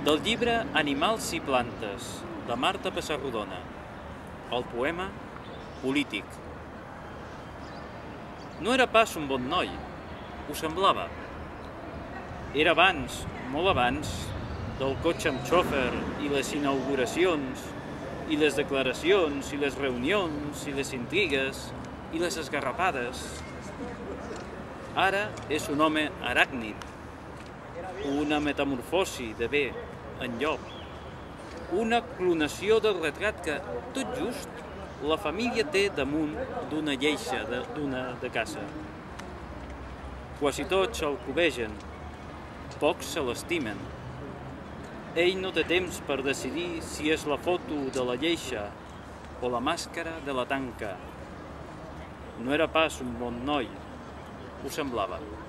Del llibre Animals i plantes, de Marta Pessarrodona. El poema Polític. No era pas un bon noi, ho semblava. Era abans, molt abans, del cotxe amb xòfer i les inauguracions, i les declaracions, i les reunions, i les intrigues, i les esgarrapades. Ara és un home aràcnid, una metamorfosi de bé en llop, una clonació del retrat que, tot just, la família té damunt d'una lleixa de casa. Quasi tots se'l cobegen, pocs se l'estimen. Ell no té temps per decidir si és la foto de la lleixa o la màscara de la tanca. No era pas un bon noi, ho semblava.